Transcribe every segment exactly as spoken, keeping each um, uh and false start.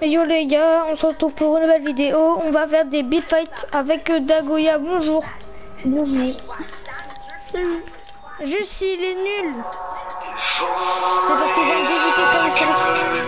Yo les gars, on se retrouve pour une nouvelle vidéo. On va faire des build fights avec Dagoya. Bonjour. Bonjour. Juste s'il est nul, c'est parce qu'il va me dégoûter comme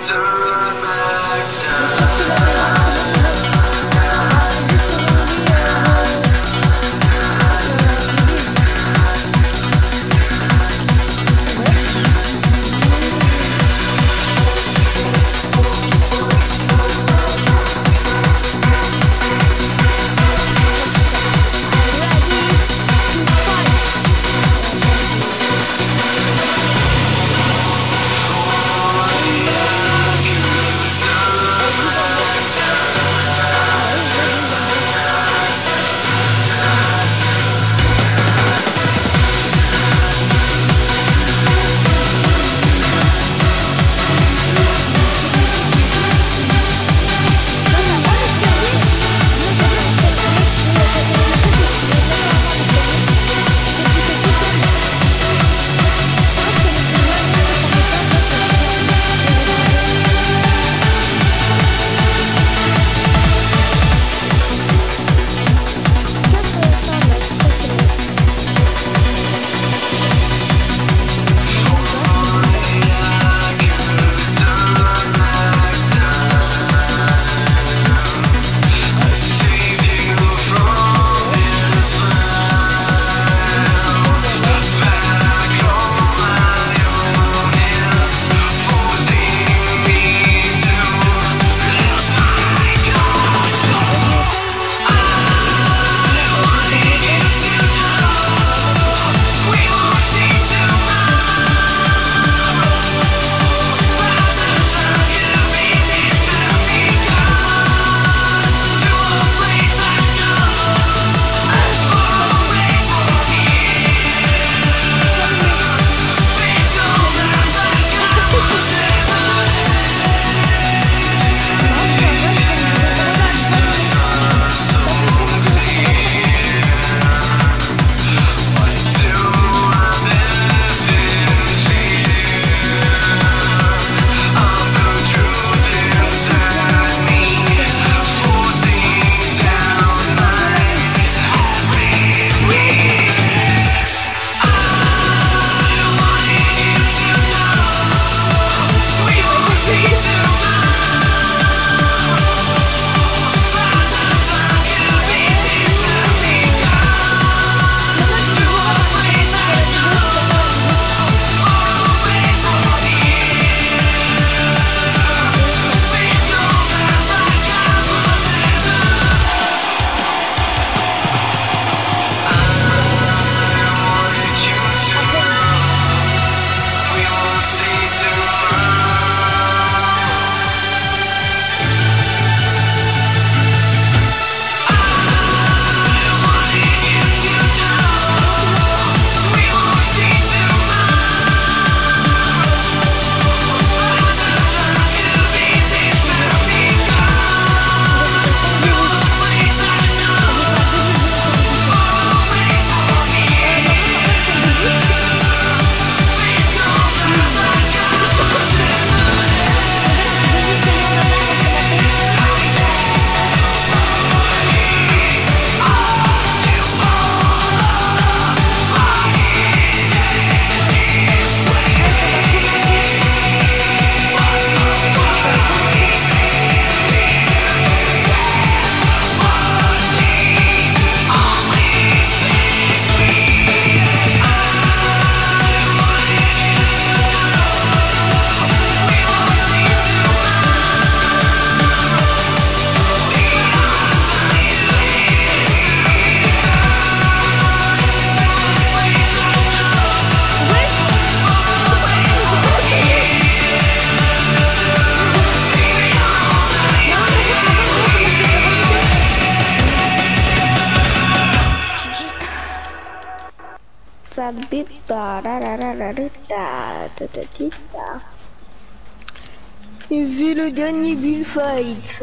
Et vu le dernier build fight,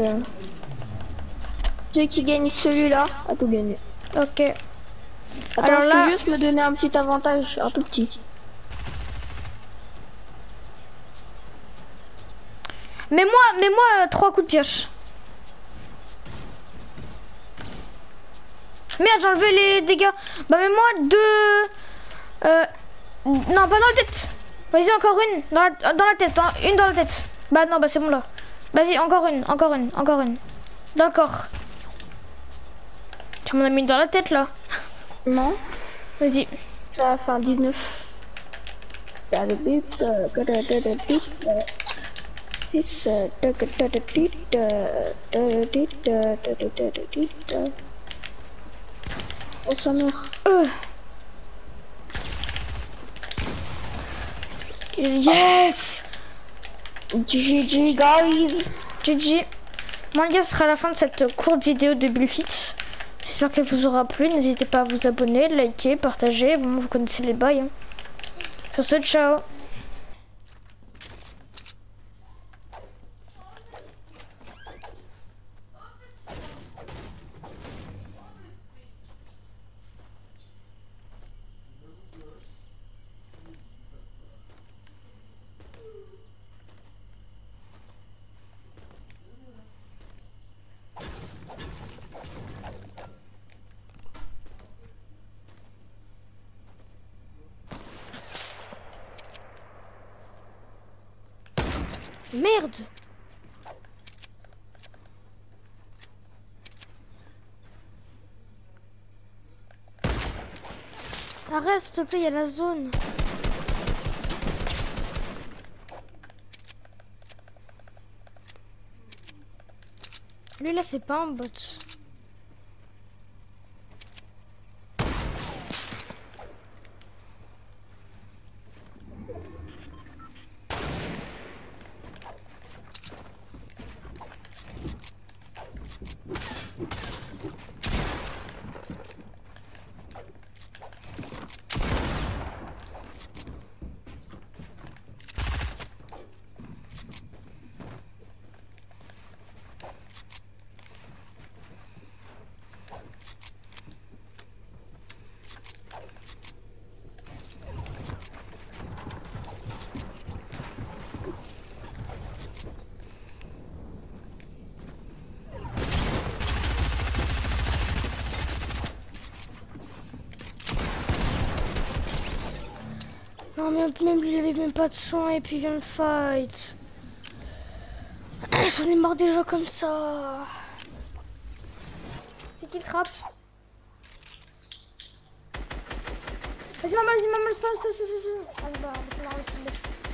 celui qui gagne celui-là a tout gagné. Ok. Attends, Alors je là... peux juste me donner un petit avantage, un tout petit. Mets-moi, mets-moi euh, trois coups de pioche. Merde, j'ai enlevé les dégâts. Bah mets-moi deux... Euh... Non, pas dans la tête. Vas-y, encore une. Dans la, dans la tête, hein. Une dans la tête. Bah non, bah c'est bon là. Vas-y, encore une, encore une, encore une. Dans le corps. Tu m'en as mis dans la tête là. Non. Vas-y. Ça va faire dix-neuf. six. Oh, sa mère. Euh. Yes. G G, guys. G G. Bon les gars, ce sera la fin de cette courte vidéo de Bullfit. J'espère qu'elle vous aura plu. N'hésitez pas à vous abonner, liker, partager. Bon, vous connaissez les bails. Hein. Sur ce, ciao. Merde. Arrête s'il te plaît, il y a la zone. Lui là c'est pas un bot. Non mais même lui il avait même pas de soin et puis il vient me fight. J'en ai marre des jeux comme ça. C'est qui le trappe? Vas-y maman, vas-y maman, laisse pas, ça, ça, ça. Allez bah, laisse pas, laisse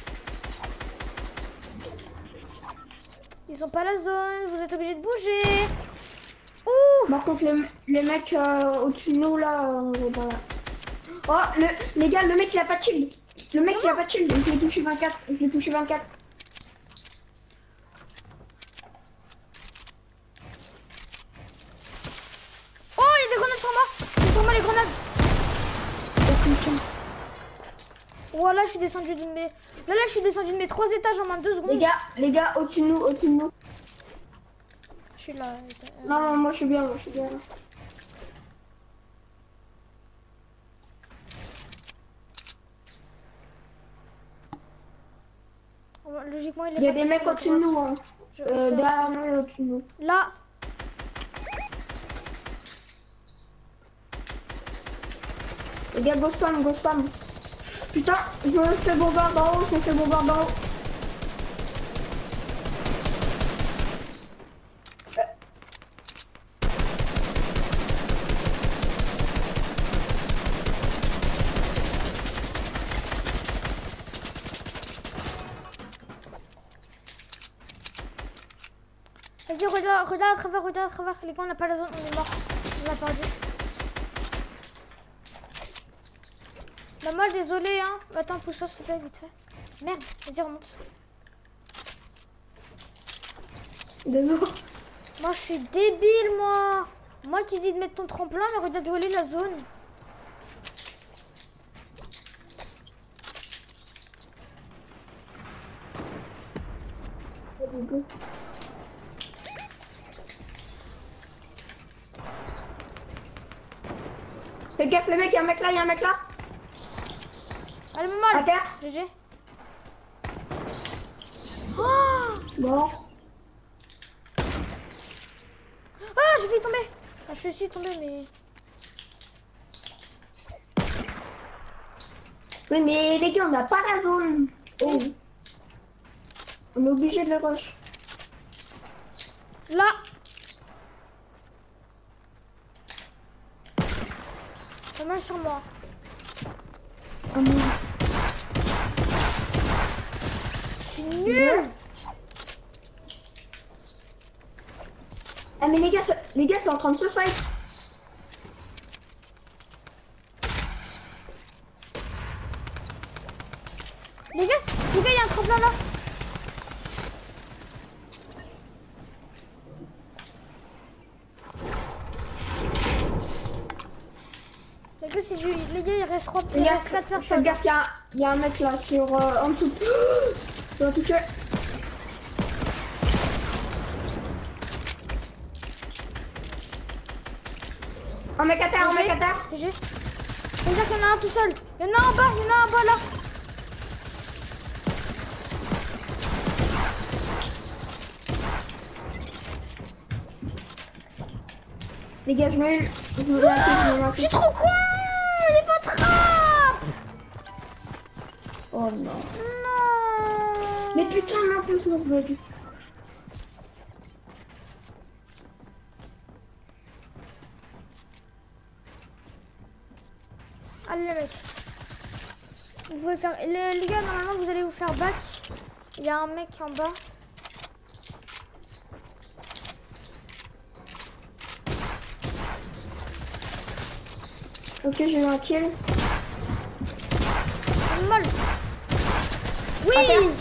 tomber. Ils ont pas la zone, vous êtes obligés de bouger. Ouh. Par contre les, les mecs euh, au-dessus de nous là, euh, dans la... Oh le, les gars, le mec il a pas de shield. Le mec il a pas de shield, je l'ai touché vingt-quatre, je l'ai touché vingt-quatre. Oh, il y a des grenades sur moi. Il y a sur moi les grenades. Oh là je suis descendu de mes... Là là je suis descendu de mes trois étages en moins de deux secondes. Les gars, les gars, au-dessus de nous, au-dessus de nous. Je suis là. Euh... Non, non, moi je suis bien, moi je suis bien. Logiquement, il, est il y a des mecs au-dessus de nous. Hein. Je... Euh, derrière nous et au-dessus de nous. Là. Les gars, go spam, go spam. Putain, je me fais bombarder d'en haut, je me fais bombarder d'en haut. Vas-y, regarde, regarde à travers, regarde à travers. Les gars, on n'a pas la zone, on est mort. On a perdu. Bah, moi, désolé, hein. Attends, pousse-toi, s'il te plaît, vite fait. Merde, vas-y, remonte. Désolé. Moi, je suis débile, moi. Moi qui dis de mettre ton tremplin, mais regarde où elle est la zone. Fais gaffe, le mec, il y a un mec là, il y a un mec là. Allez, maman. À terre. G G. Oh, Bon. Ah, j'ai failli tomber. Ah, je suis tombé, mais... Oui, mais les gars, on n'a pas la zone. Oh. On est obligé de le rush. Là. Ça marche sur moi. Ah, non. Je suis nul. Ah, mais les gars, ça- les gars, c'est en train de se fight. Les gars, les gars, il y a un tremplin là. Les gars, c'est du... les gars, il reste trois, Les il gars, reste quatre faites personnes. gaffe, il y a, il y a un mec là sur euh, en dessous. Ça va toucher. Un mec à terre, un mec à terre. J'ai. C'est-à-dire qu'il y en a un tout seul. Il y en a un en bas, il y en a un en bas là. Les gars, je me je me mets un coup, je me mets un Je coup. suis trop con. Il est pas trappe. Oh non. Non. Mais putain, mais en plus, moi je veux. Allez les mecs. Vous pouvez faire... Les, les gars, normalement, vous allez vous faire back. Il y a un mec en bas. Ok, j'ai eu un kill. Molle. Oui. À terre.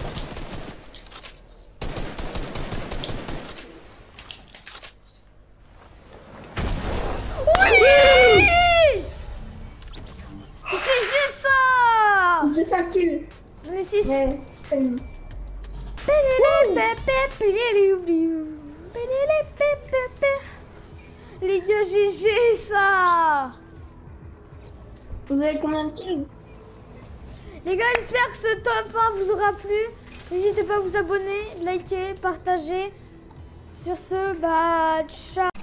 Oui. C'est ça. J'ai fait un kill. On est six. Ouais, c'est tellement. Les gars, G G ça. Vous avez combien de kills? Les gars, j'espère que ce top un vous aura plu. N'hésitez pas à vous abonner, liker, partager. Sur ce, bah, ciao.